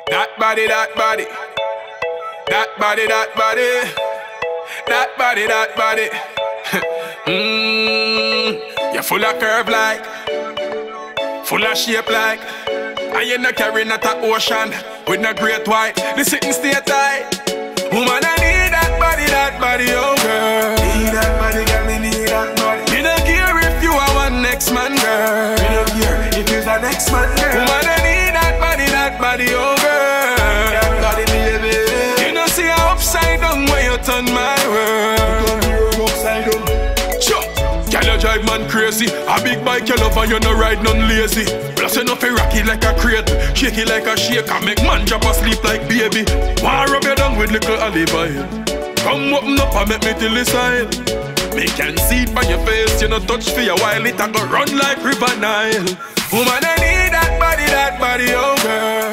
That body, that body. That body, that body. That body, that body. You're full of curve like, full of shape like, and you're not carrying not a ocean with no great white. The sitting stay tight. Woman, I need that body, oh girl. Need that body, girl, me need that body. Me don't care if you are one next man, girl. Me don't care if you're the next man, girl. Woman, I need that body, oh girl. That body, baby. You know see how upside down when you turn my world. Upside down. Sure. Girl, you drive man crazy. A big bike you love and you no ride none lazy. Plus you no fi rock it like a crate, shake it like a shaker, make man drop asleep like baby. Wanna rub you down with little alibi. Come open up and make me till the side. Me can see it by your face, you no touch for a while, it a go run like River Nile. Woman, I need that body, oh girl.